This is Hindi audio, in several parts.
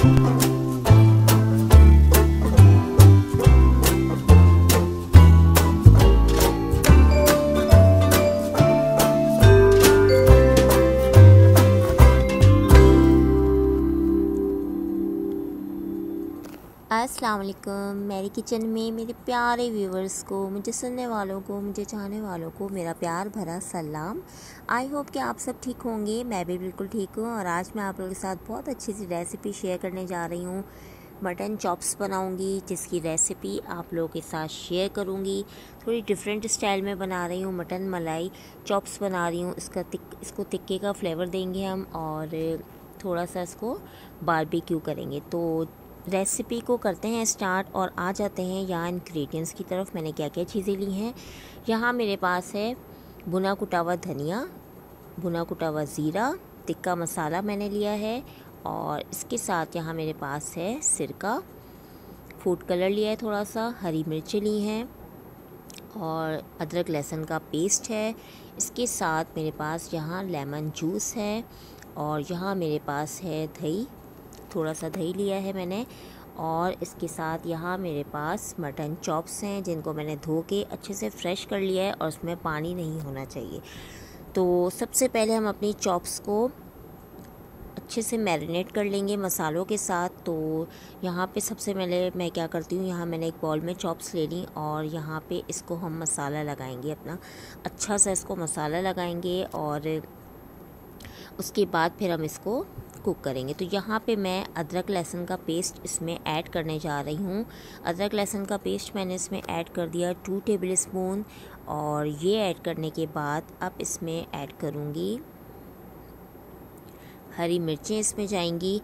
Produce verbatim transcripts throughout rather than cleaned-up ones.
अस्सलाम वालेकुम। मेरी किचन में मेरे प्यारे व्यूवर्स को, मुझे सुनने वालों को, मुझे चाहने वालों को मेरा प्यार भरा सलाम। आई होप कि आप सब ठीक होंगे। मैं भी बिल्कुल ठीक हूँ। और आज मैं आप लोगों के साथ बहुत अच्छी सी रेसिपी शेयर करने जा रही हूँ। मटन चॉप्स बनाऊँगी, जिसकी रेसिपी आप लोगों के साथ शेयर करूँगी। थोड़ी डिफरेंट स्टाइल में बना रही हूँ। मटन मलाई चॉप्स बना रही हूँ। इसका तिक इसको तिक्के का फ्लेवर देंगे हम, और थोड़ा सा इसको बारबेक्यू करेंगे। तो रेसिपी को करते हैं स्टार्ट और आ जाते हैं यहाँ इंग्रेडिएंट्स की तरफ। मैंने क्या क्या चीज़ें ली हैं। यहाँ मेरे पास है भुना कुटा हुआ धनिया, भुना कुटा हुआ ज़ीरा, तिक्का मसाला मैंने लिया है, और इसके साथ यहाँ मेरे पास है सिरका, फूड कलर लिया है थोड़ा सा, हरी मिर्ची ली हैं, और अदरक लहसुन का पेस्ट है। इसके साथ मेरे पास यहाँ लेमन जूस है, और यहाँ मेरे पास है दही, थोड़ा सा दही लिया है मैंने। और इसके साथ यहाँ मेरे पास मटन चॉप्स हैं, जिनको मैंने धो के अच्छे से फ्रेश कर लिया है, और उसमें पानी नहीं होना चाहिए। तो सबसे पहले हम अपनी चॉप्स को अच्छे से मैरिनेट कर लेंगे मसालों के साथ। तो यहाँ पे सबसे पहले मैं क्या करती हूँ, यहाँ मैंने एक बाउल में चॉप्स ले ली, और यहाँ पे इसको हम मसाला लगाएंगे अपना, अच्छा सा इसको मसाला लगाएंगे, और उसके बाद फिर हम इसको कुक करेंगे। तो यहाँ पे मैं अदरक लहसुन का पेस्ट इसमें ऐड करने जा रही हूँ। अदरक लहसुन का पेस्ट मैंने इसमें ऐड कर दिया टू टेबल स्पून, और ये ऐड करने के बाद अब इसमें ऐड करूँगी हरी मिर्चें। इसमें जाएंगी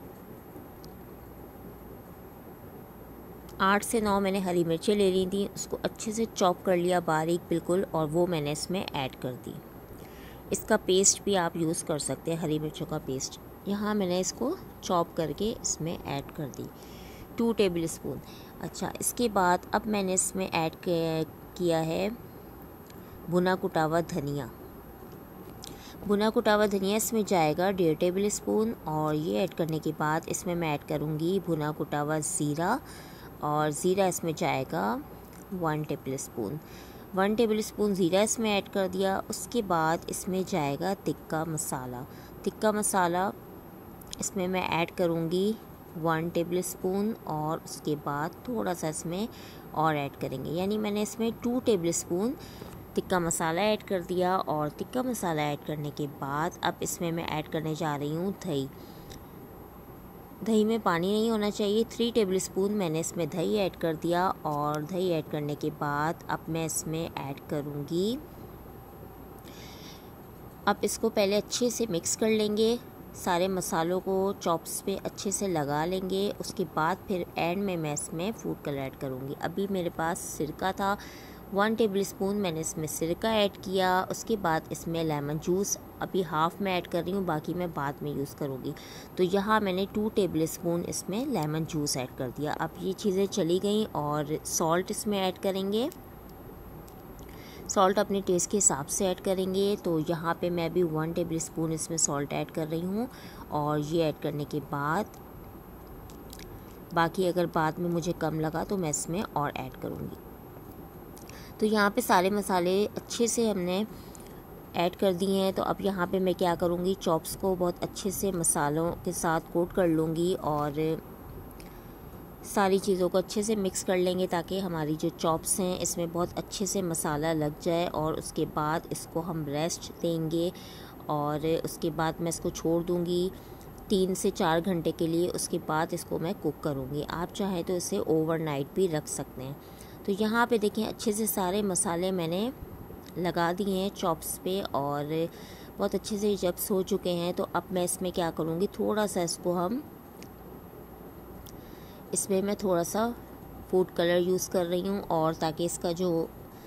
आठ से नौ मैंने हरी मिर्चें ले ली थी, उसको अच्छे से चॉप कर लिया बारीक बिल्कुल, और वो मैंने इसमें ऐड कर दी। इसका पेस्ट भी आप यूज़ कर सकते हैं, हरी मिर्चों का पेस्ट। यहाँ मैंने इसको चॉप करके इसमें ऐड कर दी टू टेबल स्पून। अच्छा, इसके बाद अब मैंने इसमें ऐड किया है भुना कुटा हुआ धनिया। भुना कुटा हुआ धनिया इसमें जाएगा डेढ़ टेबल स्पून, और ये ऐड करने के बाद इसमें मैं ऐड करूँगी भुना कुटा हुआ ज़ीरा, और ज़ीरा इसमें जाएगा one tablespoon. One tablespoon ज़ीरा इसमें ऐड कर दिया। उसके बाद इसमें जाएगा तिक्का मसाला। तिक्का मसाला इसमें मैं ऐड करूँगी वन टेबल स्पून, और उसके बाद थोड़ा सा इसमें और ऐड करेंगे, यानी मैंने इसमें two tablespoon tikka masala add कर दिया। और तिक्का मसाला ऐड करने के बाद अब इसमें मैं ऐड करने जा रही हूँ दही। दही में पानी नहीं होना चाहिए। थ्री टेबल स्पून मैंने इसमें दही ऐड कर दिया, और दही ऐड करने के बाद अब मैं इसमें ऐड करूँगी, अब इसको पहले अच्छे से मिक्स कर लेंगे, सारे मसालों को चॉप्स पे अच्छे से लगा लेंगे। उसके बाद फिर एंड में मैं इसमें फूड कलर ऐड करूँगी। अभी मेरे पास सिरका था, वन टेबल स्पून मैंने इसमें सिरका ऐड किया। उसके बाद इसमें लेमन जूस अभी हाफ़ में ऐड कर रही हूँ, बाकी मैं बाद में यूज़ करूँगी। तो यहाँ मैंने टू टेबल स्पून इसमें लेमन जूस ऐड कर दिया। अब ये चीज़ें चली गई, और सॉल्ट इसमें ऐड करेंगे। सॉल्ट अपने टेस्ट के हिसाब से ऐड करेंगे। तो यहाँ पे मैं भी वन टेबल स्पून इसमें सॉल्ट ऐड कर रही हूँ, और ये ऐड करने के बाद बाकी अगर बाद में मुझे कम लगा तो मैं इसमें और ऐड करूँगी। तो यहाँ पे सारे मसाले अच्छे से हमने ऐड कर दिए हैं। तो अब यहाँ पे मैं क्या करूँगी, चॉप्स को बहुत अच्छे से मसालों के साथ कोट कर लूँगी, और सारी चीज़ों को अच्छे से मिक्स कर लेंगे, ताकि हमारी जो चॉप्स हैं इसमें बहुत अच्छे से मसाला लग जाए। और उसके बाद इसको हम रेस्ट देंगे, और उसके बाद मैं इसको छोड़ दूँगी तीन से चार घंटे के लिए। उसके बाद इसको मैं कुक करूँगी। आप चाहें तो इसे ओवरनाइट भी रख सकते हैं। तो यहाँ पे देखें, अच्छे से सारे मसाले मैंने लगा दिए हैं चॉप्स पे, और बहुत अच्छे से जब हो चुके हैं, तो अब मैं इसमें क्या करूँगी, थोड़ा सा इसको हम इसमें मैं थोड़ा सा फूड कलर यूज़ कर रही हूँ, और ताकि इसका जो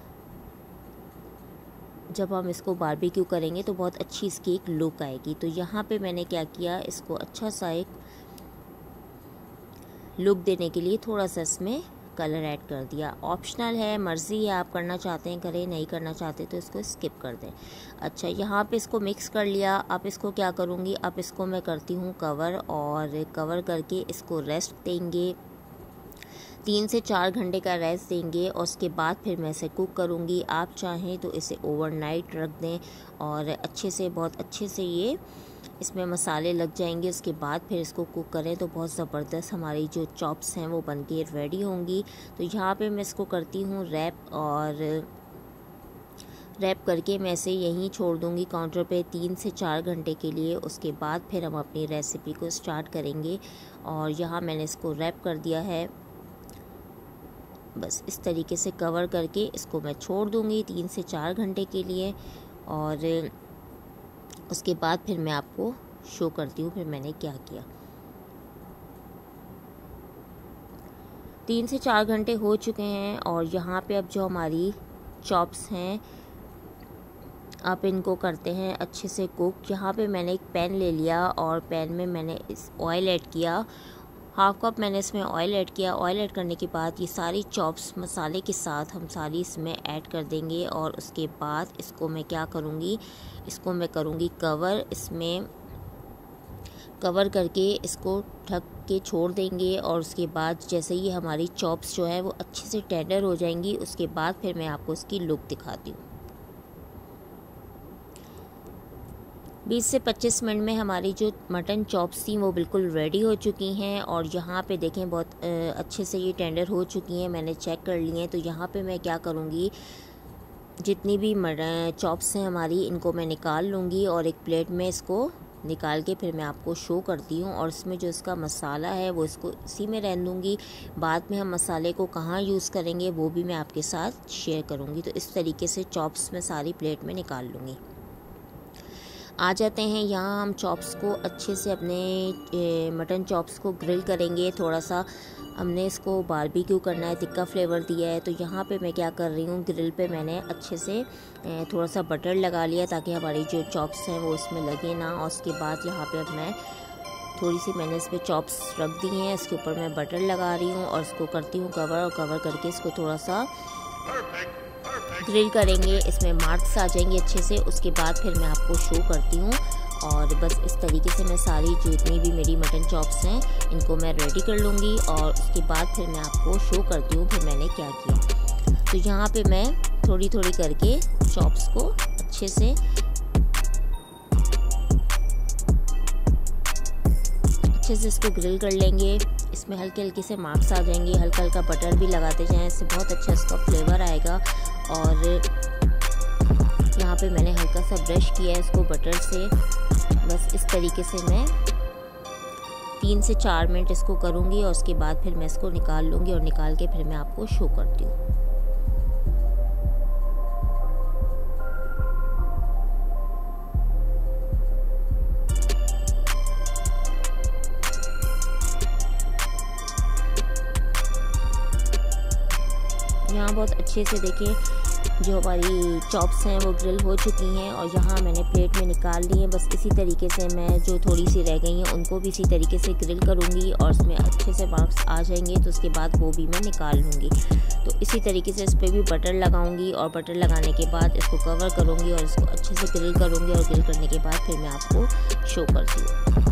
जब हम इसको बारबेक्यू करेंगे तो बहुत अच्छी इसकी एक लुक आएगी। तो यहाँ पे मैंने क्या किया, इसको अच्छा सा एक लुक देने के लिए थोड़ा सा इसमें कलर ऐड कर दिया। ऑप्शनल है, मर्ज़ी है, आप करना चाहते हैं करें, नहीं करना चाहते तो इसको स्किप कर दें। अच्छा, यहाँ पे इसको मिक्स कर लिया। अब इसको क्या करूँगी, अब इसको मैं करती हूँ कवर, और कवर करके इसको रेस्ट देंगे, तीन से चार घंटे का रेस्ट देंगे और उसके बाद फिर मैं इसे कुक करूँगी। आप चाहें तो इसे ओवरनाइट रख दें और अच्छे से, बहुत अच्छे से ये इसमें मसाले लग जाएंगे। उसके बाद फिर इसको कुक करें तो बहुत ज़बरदस्त हमारी जो चॉप्स हैं वो बन के रेडी होंगी। तो यहाँ पे मैं इसको करती हूँ रैप, और रैप करके मैं इसे यहीं छोड़ दूँगी काउंटर पे तीन से चार घंटे के लिए। उसके बाद फिर हम अपनी रेसिपी को स्टार्ट करेंगे। और यहाँ मैंने इसको रैप कर दिया है, बस इस तरीके से कवर करके इसको मैं छोड़ दूँगी तीन से चार घंटे के लिए। और उसके बाद फिर मैं आपको शो करती हूँ फिर मैंने क्या किया। तीन से चार घंटे हो चुके हैं और यहाँ पे अब जो हमारी चॉप्स हैं आप इनको करते हैं अच्छे से कुक। यहाँ पे मैंने एक पैन ले लिया और पैन में मैंने इस ऑयल ऐड किया, हाफ कप मैंने इसमें ऑयल ऐड किया। ऑयल ऐड करने के बाद ये सारी चॉप्स मसाले के साथ हम सारी इसमें ऐड कर देंगे। और उसके बाद इसको मैं क्या करूँगी, इसको मैं करूँगी कवर, इसमें कवर करके इसको ढक के छोड़ देंगे। और उसके बाद जैसे ही हमारी चॉप्स जो है वो अच्छे से टेंडर हो जाएंगी, उसके बाद फिर मैं आपको इसकी लुक दिखाती हूँ। बीस से पच्चीस मिनट में हमारी जो मटन चॉप्स थी वो बिल्कुल रेडी हो चुकी हैं। और यहाँ पे देखें बहुत अच्छे से ये टेंडर हो चुकी हैं, मैंने चेक कर ली हैं। तो यहाँ पे मैं क्या करूँगी, जितनी भी चॉप्स हैं हमारी इनको मैं निकाल लूँगी और एक प्लेट में इसको निकाल के फिर मैं आपको शो करती हूँ। और इसमें जो इसका मसाला है वो इसको इसी में रहने दूँगी। बाद में हम मसाले को कहाँ यूज़ करेंगे वो भी मैं आपके साथ शेयर करूँगी। तो इस तरीके से चॉप्स मैं सारी प्लेट में निकाल लूँगी। आ जाते हैं यहाँ हम चॉप्स को अच्छे से अपने ए, मटन चॉप्स को ग्रिल करेंगे। थोड़ा सा हमने इसको बारबेक्यू करना है, तिक्का फ्लेवर दिया है। तो यहाँ पे मैं क्या कर रही हूँ, ग्रिल पे मैंने अच्छे से ए, थोड़ा सा बटर लगा लिया ताकि हमारी जो चॉप्स हैं वो इसमें लगे ना। और उसके बाद यहाँ पे अब मैं थोड़ी सी मैंने इस पर चॉप्स रख दी हैं, इसके ऊपर मैं बटर लगा रही हूँ और इसको करती हूँ कवर। और कवर करके इसको थोड़ा सा ग्रिल करेंगे, इसमें मार्क्स आ जाएंगे अच्छे से। उसके बाद फिर मैं आपको शो करती हूँ। और बस इस तरीके से मैं सारी जितनी भी मेरी मटन चॉप्स हैं इनको मैं रेडी कर लूँगी। और उसके बाद फिर मैं आपको शो करती हूँ फिर मैंने क्या किया। तो यहाँ पे मैं थोड़ी थोड़ी करके चॉप्स को अच्छे से अच्छे से इसको ग्रिल कर लेंगे। इसमें हल्के हल्के से मार्क्स आ जाएंगे, हल्का हल्का बटर भी लगाते जाएं, इससे बहुत अच्छा इसका फ्लेवर आएगा। और यहाँ पे मैंने हल्का सा ब्रश किया है इसको बटर से। बस इस तरीके से मैं तीन से चार मिनट इसको करूँगी और उसके बाद फिर मैं इसको निकाल लूँगी और निकाल के फिर मैं आपको शो करती हूँ। यहाँ बहुत अच्छे से देखिए जो हमारी चॉप्स हैं वो ग्रिल हो चुकी हैं और यहाँ मैंने प्लेट में निकाल ली हैं। बस इसी तरीके से मैं जो थोड़ी सी रह गई हैं उनको भी इसी तरीके से ग्रिल करूँगी और इसमें अच्छे से मार्क्स आ जाएंगे। तो उसके बाद वो भी मैं निकाल लूँगी। तो इसी तरीके से इस पर भी बटर लगाऊँगी और बटर लगाने के बाद इसको कवर करूँगी और इसको अच्छे से ग्रिल करूँगी। और ग्रिल करने के बाद फिर मैं आपको शो करती हूँ।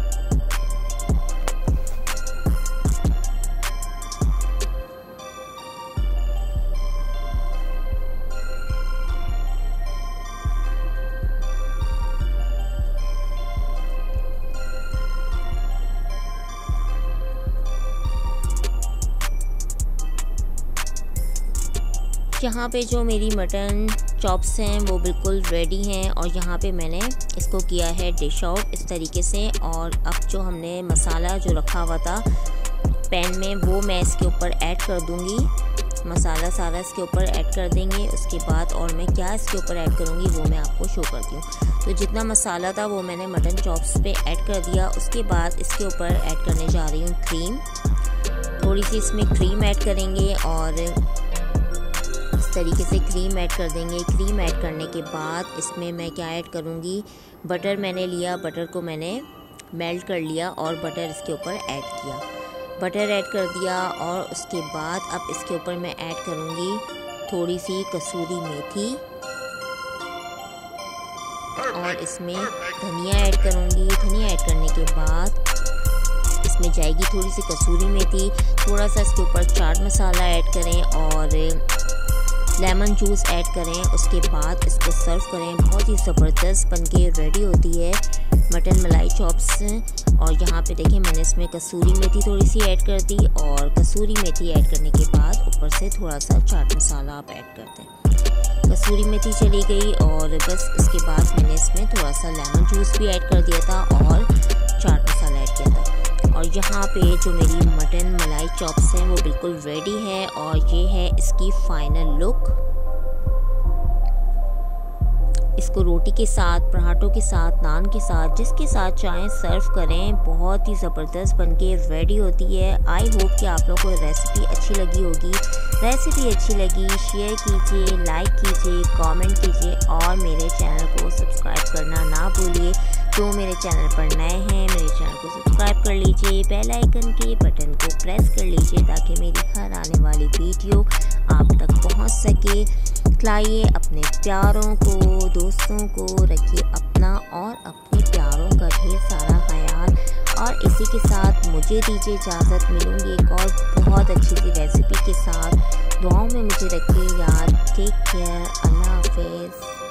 यहाँ पे जो मेरी मटन चॉप्स हैं वो बिल्कुल रेडी हैं और यहाँ पे मैंने इसको किया है डिश आउट इस तरीके से। और अब जो हमने मसाला जो रखा हुआ था पैन में वो मैं इसके ऊपर ऐड कर दूँगी। मसाला सारा इसके ऊपर ऐड कर देंगे। उसके बाद और मैं क्या इसके ऊपर ऐड करूँगी वो मैं आपको शो करती हूँ। तो जितना मसाला था वो मैंने मटन चॉप्स पे ऐड कर दिया। उसके बाद इसके ऊपर ऐड करने जा रही हूँ क्रीम। थोड़ी सी इसमें क्रीम ऐड करेंगे और तरीके से क्रीम ऐड कर देंगे। क्रीम ऐड करने के बाद इसमें मैं क्या ऐड करूँगी, बटर मैंने लिया, बटर को मैंने मेल्ट कर लिया और बटर इसके ऊपर ऐड किया। बटर ऐड कर दिया और उसके बाद अब इसके ऊपर मैं ऐड करूँगी थोड़ी सी कसूरी मेथी और इसमें धनिया ऐड करूँगी। धनिया ऐड करने के बाद इसमें जाएगी थोड़ी सी कसूरी मेथी, थोड़ा सा इसके ऊपर चाट मसाला ऐड करें और लेमन जूस ऐड करें। उसके बाद इसको सर्व करें। बहुत ही ज़बरदस्त बनके रेडी होती है मटन मलाई चॉप्स। और यहाँ पे देखें मैंने इसमें कसूरी मेथी थोड़ी सी ऐड कर दी और कसूरी मेथी ऐड करने के बाद ऊपर से थोड़ा सा चाट मसाला आप ऐड कर दें। कसूरी मेथी चली गई और बस इसके बाद मैंने इसमें थोड़ा सा लेमन जूस भी ऐड कर दिया था और चाट मसाला ऐड किया था। और यहाँ पे जो मेरी मटन मलाई चॉप्स हैं वो बिल्कुल रेडी है और ये है इसकी फाइनल लुक। इसको रोटी के साथ, पराठों के साथ, नान के साथ, जिसके साथ चाहें सर्व करें। बहुत ही ज़बरदस्त बनके रेडी होती है। आई होप कि आप लोगों को रेसिपी अच्छी लगी होगी। रेसिपी अच्छी लगी शेयर कीजिए, लाइक कीजिए, कमेंट कीजिए और मेरे चैनल को सब्सक्राइब करना ना भूलिए। जो मेरे चैनल पर नए हैं मेरे चैनल को सब्सक्राइब कर लीजिए, बेल आइकन के बटन को प्रेस कर लीजिए ताकि मेरी हर आने वाली वीडियो आप तक पहुंच सके। खिलाइए अपने प्यारों को, दोस्तों को, रखिए अपना और अपने प्यारों का ढेर सारा ख्याल। और इसी के साथ मुझे दीजिए इजाज़त। मिलूंगी एक और बहुत अच्छी सी रेसिपी के साथ। दुआओं में मुझे रखिए याद। Take care. अल्लाह हाफिज़।